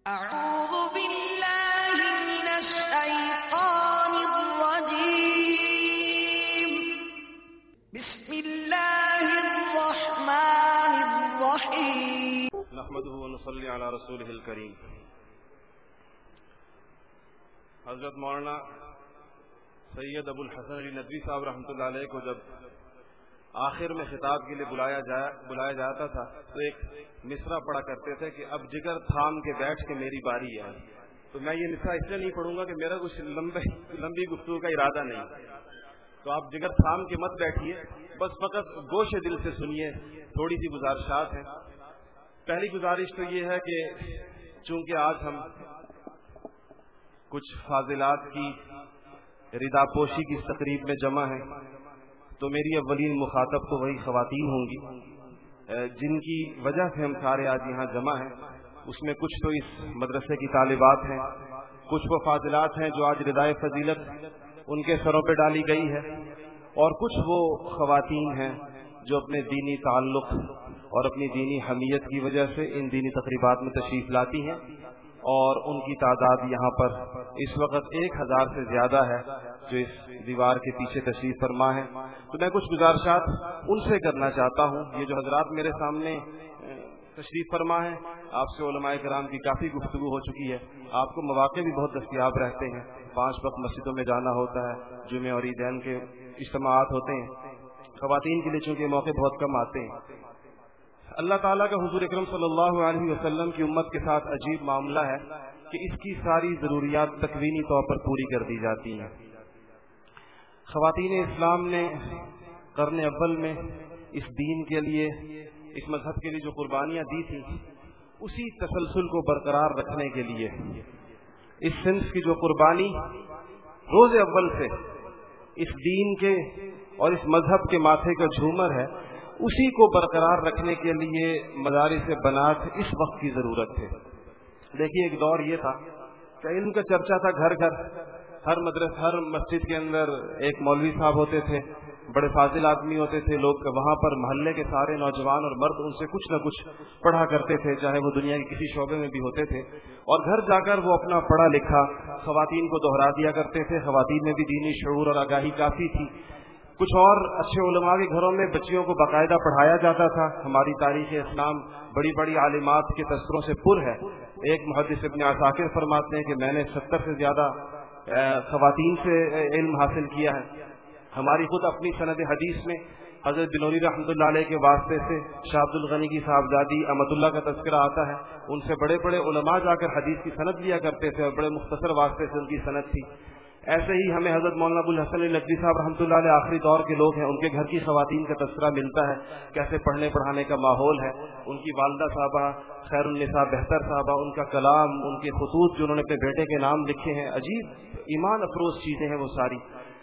اعوذ باللہ من الشیطان الرجیم بسم اللہ الرحمن الرحیم نحمده ونصلی علی رسولہ الکریم۔ حضرت مولانا سید ابو الحسن علی ندوی صاحب رحمۃ اللہ علیہ کو جب آخر میں خطاب کے لیے بلایا جاتا تھا تو ایک مصرع پڑھا کرتے تھے کہ اب جگر تھام کے بیٹھ کے میری باری ہے۔ تو میں یہ مصرع اس لیے نہیں پڑھوں گا کہ میرا کچھ لمبی گفتگو کا ارادہ نہیں، تو آپ جگر تھام کے مت بیٹھیے، بس فقط گوش دل سے سنیے۔ تھوڑی سی گزارشات ہیں۔ پہلی گزارش تو یہ ہے کہ چونکہ آج ہم کچھ فاضلات کی ردا پوشی کی تقریب میں جمع ہیں، تو میری اولین مخاطب تو وہی خواتین ہوں گی جن کی وجہ سے ہم سارے آج یہاں جمع ہیں۔ اس میں کچھ تو اس مدرسے کی طالبات ہیں، کچھ وہ فاضلات ہیں جو آج ردائے فضیلت ان کے سروں پہ ڈالی گئی ہے، اور کچھ وہ خواتین ہیں جو اپنے دینی تعلق اور اپنی دینی حمیت کی وجہ سے ان دینی تقریبات میں تشریف لاتی ہیں، اور ان کی تعداد یہاں پر اس وقت 1000 سے زیادہ ہے جو اس دیوار کے پیچھے تشریف فرما ہے۔ تو میں کچھ گزارشات ان سے کرنا چاہتا ہوں۔ یہ جو حضرات میرے سامنے تشریف فرما ہے، آپ سے علماء کرام کی کافی گفتگو ہو چکی ہے، آپ کو مواقع بھی بہت دستیاب رہتے ہیں، 5 وقت مسجدوں میں جانا ہوتا ہے، جمعے اور عیدین کے اجتماعات ہوتے ہیں، خواتین کے لیے چونکہ موقع بہت کم آتے ہیں۔ اللہ تعالیٰ کا حضور اکرم صلی اللہ علیہ وسلم کی امت کے ساتھ عجیب معاملہ ہے کہ اس کی ساری ضروریات تکوینی طور پر پوری کر دی جاتی ہیں۔ خواتین اسلام نے قرن اول میں اس دین کے لیے، اس مذہب کے لیے جو قربانیاں دی تھیں، اسی تسلسل کو برقرار رکھنے کے لیے اس صنف کی جو قربانی روز اول سے اس دین کے اور اس مذہب کے ماتھے کا جھومر ہے، اسی کو برقرار رکھنے کے لیے مدارس بنات اس وقت کی ضرورت ہے۔ دیکھیے، ایک دور یہ تھا کہ علم کا چرچا تھا گھر گھر، ہر مسجد کے اندر ایک مولوی صاحب ہوتے تھے، بڑے فاضل آدمی ہوتے تھے، لوگ وہاں پر محلے کے سارے نوجوان اور مرد ان سے کچھ نہ کچھ پڑھا کرتے تھے، چاہے وہ دنیا کے کسی شعبے میں بھی ہوتے تھے، اور گھر جا کر وہ اپنا پڑھا لکھا خواتین کو دہرا دیا کرتے تھے۔ خواتین میں بھی دینی شعور اور آگاہی کافی تھی۔ کچھ اور اچھے علماء کے گھروں میں بچیوں کو باقاعدہ پڑھایا جاتا تھا۔ ہماری تاریخ اسلام بڑی بڑی عالمات کے تذکروں سے پر ہے۔ ایک محدث ابن عساکر فرماتے ہیں کہ میں نے 70 سے زیادہ خواتین سے علم حاصل کیا ہے۔ ہماری خود اپنی سند حدیث میں حضرت بنوری رحمۃ اللہ علیہ کے واسطے سے شاہ عبد الغنی کی صاحبزادی امت اللہ کا تذکرہ آتا ہے۔ ان سے بڑے بڑے علماء جا کر حدیث کی سند لیا کرتے تھے، اور بڑے مختصر واسطے سے ان کی سند تھی۔ ایسے ہی ہمیں حضرت مولانا ابو الحسن علی ندوی صاحب رحمۃ اللہ علیہ آخری دور کے لوگ ہیں، ان کے گھر کی خواتین کا تذکرہ ملتا ہے، کیسے پڑھنے پڑھانے کا ماحول ہے۔ ان کی والدہ صاحبہ خیر النساء بہتر صاحبہ، ان کا کلام، ان کے خطوط جو انہوں نے اپنے بیٹے کے نام لکھے ہیں، عجیب ایمان افروز چیزیں ہیں وہ ساری۔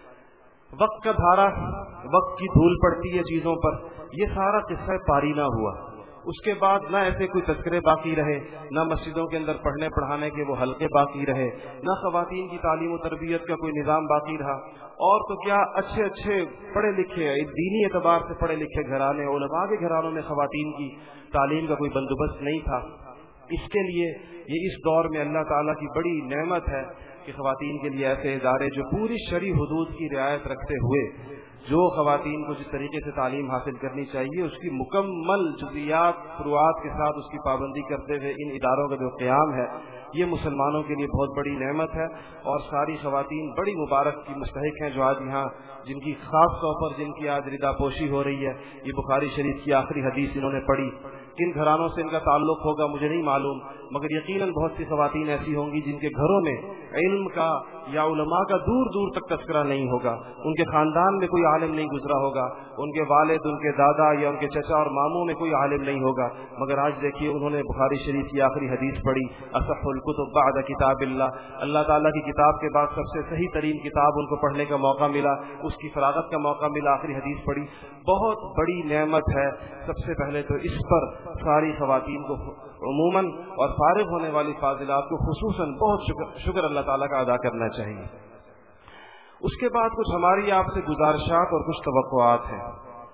وقت کا دھارا، وقت کی دھول پڑتی ہے چیزوں پر، یہ سارا قصہ پاری نہ ہوا۔ اس کے بعد نہ ایسے کوئی تذکرے باقی رہے، نہ مسجدوں کے اندر پڑھنے پڑھانے کے وہ حلقے باقی رہے، نہ خواتین کی تعلیم و تربیت کا کوئی نظام باقی رہا۔ اور تو کیا، اچھے اچھے پڑھے لکھے دینی اعتبار سے پڑھے لکھے گھرانے، علماء کے گھرانوں میں خواتین کی تعلیم کا کوئی بندوبست نہیں تھا۔ اس کے لیے یہ اس دور میں اللہ تعالیٰ کی بڑی نعمت ہے کہ خواتین کے لیے ایسے ادارے جو پوری شرعی حدود کی رعایت رکھتے ہوئے، جو خواتین کو جس طریقے سے تعلیم حاصل کرنی چاہیے اس کی مکمل جزیات فروعات کے ساتھ اس کی پابندی کرتے ہوئے ان اداروں کا جو قیام ہے، یہ مسلمانوں کے لیے بہت بڑی نعمت ہے، اور ساری خواتین بڑی مبارک کی مستحق ہیں جو آج یہاں، جن کی خاص طور پر جن کی آج ردا پوشی ہو رہی ہے۔ یہ بخاری شریف کی آخری حدیث انہوں نے پڑھی۔ کن گھرانوں سے ان کا تعلق ہوگا مجھے نہیں معلوم، مگر یقیناً بہت سی خواتین ایسی ہوں گی جن کے گھروں میں علم کا یا علماء کا دور دور تک تذکرہ نہیں ہوگا، ان کے خاندان میں کوئی عالم نہیں گزرا ہوگا، ان کے والد، ان کے دادا یا ان کے چچا اور ماموں میں کوئی عالم نہیں ہوگا، مگر آج دیکھیے انہوں نے بخاری شریف کی آخری حدیث پڑھی، اصح الکتب بعد کتاب اللہ تعالیٰ کی کتاب کے بعد سب سے صحیح ترین کتاب ان کو پڑھنے کا موقع ملا، اس کی فراغت کا موقع ملا، آخری حدیث پڑھی۔ بہت بڑی نعمت ہے۔ سب سے پہلے تو اس پر ساری خواتین کو عموماً اور فارغ ہونے والی فاضلات کو خصوصاً بہت شکر اللہ تعالیٰ کا ادا کرنا چاہیے۔ اس کے بعد کچھ ہماری آپ سے گزارشات اور کچھ توقعات ہیں۔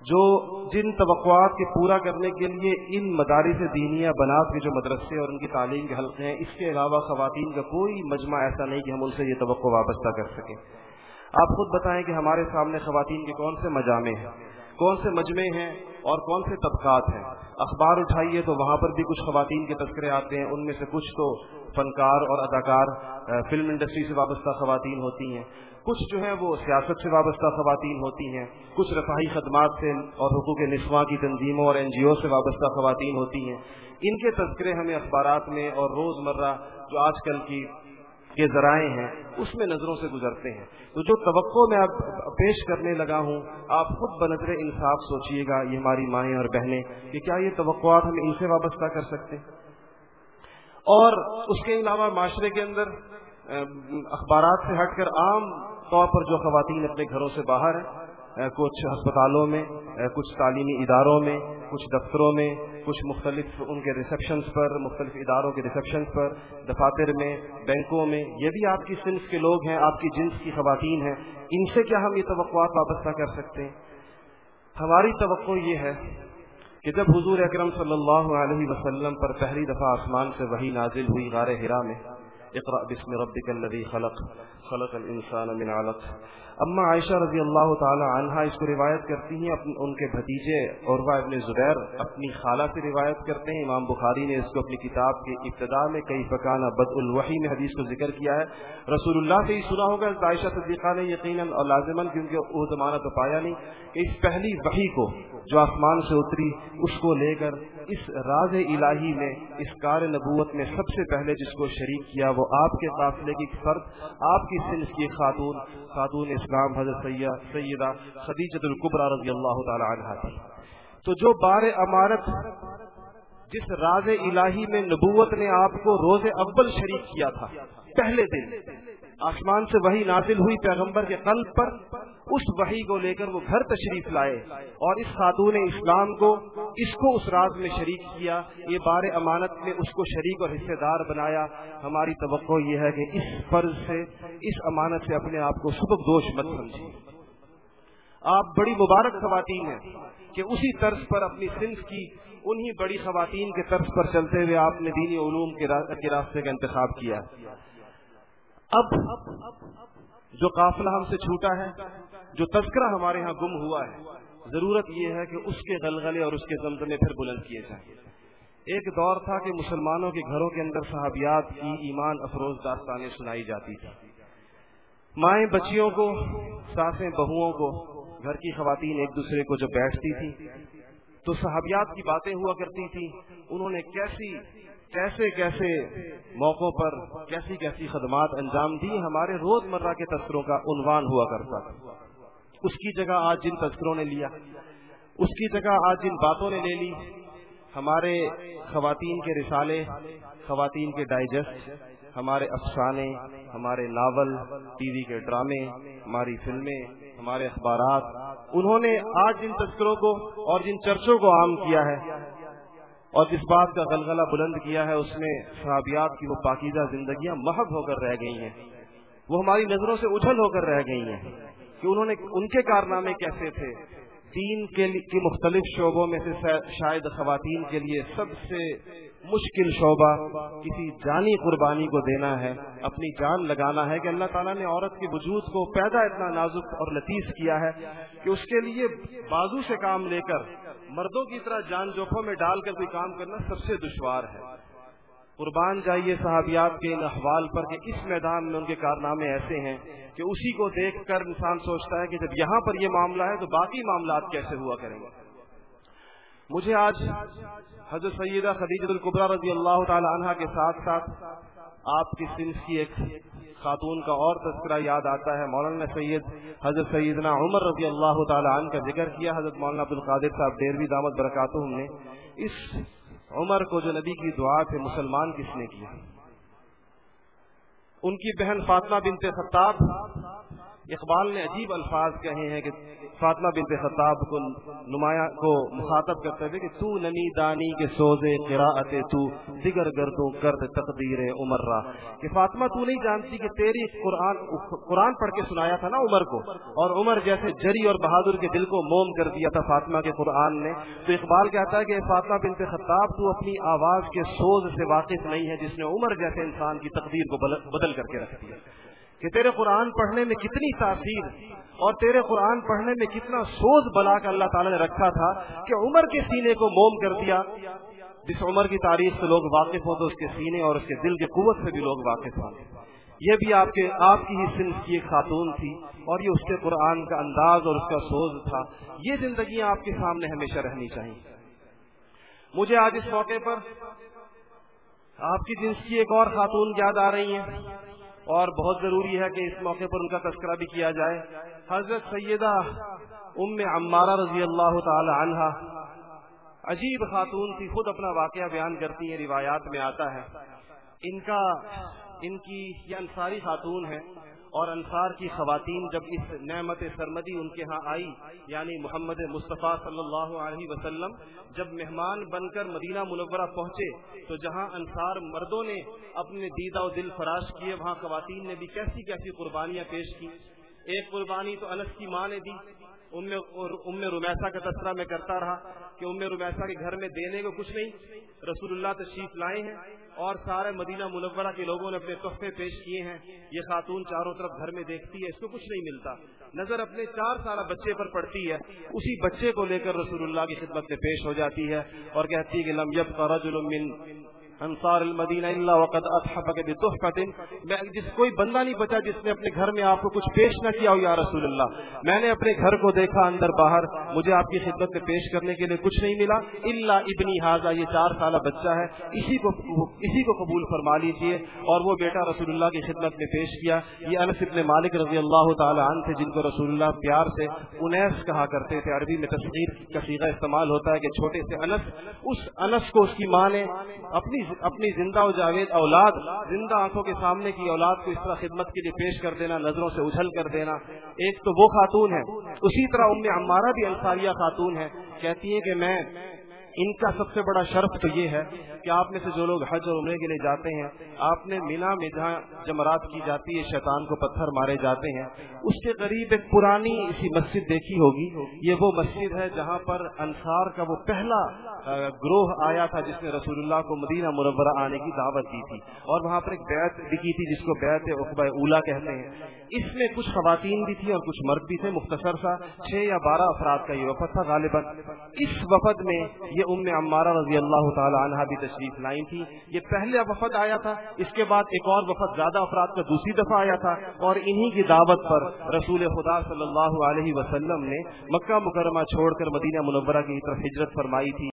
जो जिन तवक्कुआत के पूरा करने के लिए इन मदारिस दीनिया बनात के जो मदरसे और उनकी तालीम के हल्के हैं, इसके अलावा ख़वातीन का कोई मजमा ऐसा नहीं कि हम उनसे ये तवक्को वाबस्ता कर सकें। आप खुद बताएं कि हमारे सामने ख़वातीन के कौन से मजामे हैं, कौन से मजमे हैं और कौन से तबकात हैं। अखबार उठाइए तो वहाँ पर भी कुछ ख़वातीन के तज़किरे आते हैं, उनमें से कुछ तो फनकार और अदाकार फिल्म इंडस्ट्री से वाबस्ता ख़वातीन होती हैं, कुछ जो है वो सियासत से वाबस्ता ख़वातीन होती हैं, कुछ रफ़ाही खदमात से और हुकूक़ निस्वां की तंजीमों और NGO से वाबस्ता ख़वातीन होती हैं। इनके तज़किरे हमें अखबारात में और रोज़मर्रा जो आजकल की के ज़राए हैं उसमें नज़रों से गुजरते हैं। तो जो तवक्को मैं अब पेश करने लगा हूँ, आप खुद बनज़रे इंसाफ सोचिएगा, ये हमारी माएँ और बहनें, कि क्या ये तवक्कुआत हम इनसे वाबस्ता कर सकते हैं। और उसके अलावा माशरे के अंदर अखबारात से हटकर आम तौर पर जो ख़वातीन अपने घरों से बाहर हैं, कुछ अस्पतालों में, कुछ तालीमी इदारों में, कुछ दफ्तरों में, कुछ मुख्तलिफ उनके रिसेप्शंस पर, मुख्तलिफ इदारों के रिसेप्शंस पर, दफातर में, बैंकों में, ये भी आपकी सिंफ के लोग हैं, आपकी जिन्स की ख़वातीन हैं, इनसे क्या हम ये तवक्कुआत वाबस्ता कर सकते हैं। हमारी तवक्को ये है कि जब हुजूर अकरम सल्लल्लाहु अलैहि वसल्लम पर पहली दफ़ा आसमान से वही नाजिल हुई गारे हिरा में, इक़रा बिस्मि रब्बिकल लज़ी खलक़ खलक़ल इंसान मिन अलक़, अम्मा आयशा रज़ी अल्लाह ताला अन्हा इसको रिवायत करती हैं, उनके भतीजे उर्वा इब्न ज़ुबैर अपनी खाला से रिवायत करते हैं। इमाम बुखारी ने इसको अपनी किताब के इब्तिदा में कैफ़ काना बदउल वही में हदीस को जिक्र किया है। रसूलुल्लाह से ही सुना होगा, आयशा सिद्दीक़ा ने यकीनन और लाज़िमन, क्योंकि वो ज़माना तो पाया नहीं, कि इस पहली वही को जो आसमान से उतरी उसको लेकर इस राज इलाही में, इस कार नबूवत में सबसे पहले जिसको शरीक किया वो आपके काफिले की फर्द, आपकी सिंफ की खातून इस्लाम हज़रत सैयदा खदीजतुल कुबरा रज़ी अल्लाह ताला अन्हा थी। तो जो बार अमानत जिस राज इलाही में नबूवत ने आपको रोज़े अव्वल शरीक किया था, पहले दिन आसमान से वही नाजिल हुई पैगंबर के कल्ब पर, उस वही को लेकर वो घर तशरीफ लाए और इस खातून इस्लाम को इसको उस राज में शरीक किया, ये बार अमानत में उसको शरीक और हिस्सेदार बनाया। हमारी तवक्को ये है कि इस फर्ज से, इस अमानत से अपने आप को सुबकदोश मत समझिए। आप बड़ी मुबारक ख़वातीन हैं कि उसी तर्ज पर अपनी सिंफ की उन्हीं बड़ी ख़वातीन के तर्ज पर चलते हुए आपने दीनी उलूम के रास्ते का इंतखाब किया। अब जो काफिला हमसे छूटा है, जो तज़किरा हमारे यहाँ गुम हुआ है, जरूरत यह है कि उसके गलगले और उसके ज़मज़मे फिर बुलंद किए जाएं। एक दौर था कि मुसलमानों के घरों के अंदर सहाबियात की ईमान अफरोज दास्तानें सुनाई जाती थी। माएँ बच्चियों को, सासें बहुओं को, घर की ख़वातीन एक दूसरे को जब बैठती थी तो सहाबियात की बातें हुआ करती थी। उन्होंने कैसे कैसे मौकों पर कैसी कैसी खदमात अंजाम दी, हमारे रोजमर्रा के तस्करों का उन्वान हुआ करता था। उसकी जगह आज जिन तस्करों ने लिया, उसकी जगह आज जिन बातों ने ले ली, हमारे ख़वातीन के रिसाले, ख़वातीन के डाइजेस्ट, हमारे अफसाने, हमारे नावल, टीवी के ड्रामे, हमारी फिल्में, हमारे अखबारात, उन्होंने आज जिन तस्करों को और जिन चर्चों को आम किया है और जिस बात का गलगला बुलंद किया है, उसमें सहाबियात की वो पाकीज़ा जिंदगियां महव होकर रह गई हैं, वो हमारी नजरों से उछल होकर रह गई हैं कि उनके कारनामे कैसे थे। दीन के मुख्तलिफ शोबों में से शायद ख़वातीन के लिए सबसे मुश्किल शोबा किसी जानी कुर्बानी को देना है, अपनी जान लगाना है कि अल्लाह ताला ने औरत के वजूद को पैदा इतना नाजुक और लतीफ़ किया है कि उसके लिए बाजू से काम लेकर मर्दों की तरह जान जोखों में डालकर कोई काम करना सबसे दुश्वार है। कुर्बान जाइए सहाबियात के इन अहवाल पर कि इस मैदान में उनके कारनामे ऐसे हैं कि उसी को देखकर इंसान सोचता है कि जब यहाँ पर ये मामला है तो बाकी मामलात कैसे हुआ करेंगे। मुझे आज हज़रत सैयदा खदीजतुल कुबरा रज़ी अल्लाह ताला अन्हा के साथ साथ आपकी सिंफ की एक खातून का और तज़किरा याद आता है। मौलाना सैयद हज़रत सैयदना उमर रज़ी अल्लाह ताला अन्हु का जिक्र किया। हज़रत मौलाना अब्दुल कादिर साहब देरवी दामत बरकातुहुम ने इस उमर को जो नबी की दुआ से मुसलमान किसने किया, उनकी बहन फातिमा बिनते खत्ताब اقبال نے عجیب الفاظ کہے ہیں کہ فاطمہ بنت خطاب کو نمایاں کو مخاطب کرتے ہوئے کہ تو ننی دانی کے سوزے قراءت تو دیگر گردوں کرد تقدیر عمر را، کہ فاطمہ تو نہیں جانتی کہ تیری قرآن پڑھ کے سنایا تھا نا عمر کو، اور عمر جیسے جری اور بہادر کے دل کو موم کر دیا تھا فاطمہ کے قرآن نے۔ تو اقبال کہتا ہے کہ فاطمہ بنت خطاب تو اپنی آواز کے سوز سے واقف نہیں ہے جس نے عمر جیسے انسان کی تقدیر کو بدل کر کے رکھ دیا، کہ تیرے قرآن پڑھنے میں کتنی تاثیر اور تیرے قرآن پڑھنے میں کتنا سوز بلا کر اللہ تعالیٰ نے رکھا تھا کہ عمر کے سینے کو موم کر دیا۔ جس عمر کی تاریخ سے لوگ واقف ہوں تو اس کے سینے اور اس کے دل کی قوت سے بھی لوگ واقف ہوں۔ یہ بھی آپ کی ہی صنف کی ایک خاتون تھی، اور یہ اس کے قرآن کا انداز اور اس کا سوز تھا۔ یہ زندگی آپ کے سامنے ہمیشہ رہنی چاہیے۔ مجھے آج اس موقع پر آپ کی جنس کی ایک اور خاتون یاد آ رہی ہیں، اور بہت ضروری ہے کہ اس موقع پر ان کا تذکرہ بھی کیا جائے۔ حضرت سیدہ ام عمارہ رضی اللہ تعالی عنہا عجیب خاتون تھی، خود اپنا واقعہ بیان کرتی ہیں، روایات میں آتا ہے ان کی یہ انصاری خاتون ہے، اور انصار کی خواتین جب اس نعمت سرمدی ان کے ہاں آئی، یعنی محمد مصطفیٰ صلی اللہ علیہ وسلم جب مہمان بن کر مدینہ منورہ پہنچے تو جہاں انصار مردوں نے اپنے دیدہ و دل فراش کیے، وہاں خواتین نے بھی کیسی کیسی قربانیاں پیش کی۔ ایک قربانی تو انس کی ماں نے دی۔ ام رمیسہ کا تذکرہ میں کرتا رہا کہ ام رمیسہ کے گھر میں دینے کو کچھ نہیں، رسول اللہ تشریف لائے ہیں اور سارے مدینہ منورہ کے لوگوں نے اپنے تحفے پیش کیے ہیں۔ یہ خاتون چاروں طرف گھر میں دیکھتی ہے، اس کو کچھ نہیں ملتا، نظر اپنے 4 سالہ بچے پر پڑتی ہے، اسی بچے کو لے کر رسول اللہ کی خدمت میں پیش ہو جاتی ہے اور کہتی ہے کہ لم یبق رجل من انصار المدینہ الا وقد اضحک بتحفۃ، جس کوئی بندہ نہیں بچا جس نے اپنے گھر میں آپ کو کچھ پیش نہ کیا ہو یا رسول اللہ، میں نے اپنے گھر کو دیکھا اندر باہر، مجھے آپ کی خدمت میں پیش کرنے کے لیے کچھ نہیں ملا الا ابنی ھذا، یہ 4 سالہ بچہ ہے، اسی کو قبول فرما لیجیے۔ اور وہ بیٹا رسول اللہ کی خدمت میں پیش کیا۔ یہ انس بن مالک رضی اللہ تعالی عنہ تھے جن کو رسول اللہ پیار سے انیس کہا کرتے تھے، عربی میں تصغیر کا صیغہ استعمال ہوتا ہے کہ چھوٹے سے انس، اس انس کو اس کی ماں نے اپنی زندہ و جاوید اولاد، زندہ آنکھوں کے سامنے کی اولاد کو اس طرح خدمت کے لیے پیش کر دینا، نظروں سے اچھل کر دینا۔ ایک تو وہ خاتون ہے، اسی طرح ام عمارہ بھی انصاریہ خاتون ہے، کہتی ہیں کہ میں ان کا سب سے بڑا شرف تو یہ ہے کہ آپ میں سے جو لوگ حج اور عمرے کے لیے جاتے ہیں، آپ نے مینا میں جہاں جمرات کی جاتی ہے، شیطان کو پتھر مارے جاتے ہیں، اس کے قریب ایک پرانی سی مسجد دیکھی ہوگی۔ یہ وہ مسجد ہے جہاں پر انصار کا وہ پہلا گروہ آیا تھا جس نے رسول اللہ کو مدینہ منورہ آنے کی دعوت دی تھی، اور وہاں پر ایک بیعت بھی کی تھی جس کو بیعت عقبہ اولیٰ کہتے ہیں۔ اس میں کچھ خواتین بھی تھی اور کچھ مرد بھی تھے، مختصر سا 6 یا 12 افراد کا یہ وفد تھا غالباً۔ اس وفد میں یہ ام عمارہ رضی اللہ تعالی عنہا بھی تشریف لائی تھی۔ یہ پہلا وفد آیا تھا، اس کے بعد ایک اور وفد زیادہ افراد کا دوسری دفعہ آیا تھا، اور انہی کی دعوت پر رسول خدا صلی اللہ علیہ وسلم نے مکہ مکرمہ چھوڑ کر مدینہ منورہ کی طرف ہجرت فرمائی تھی۔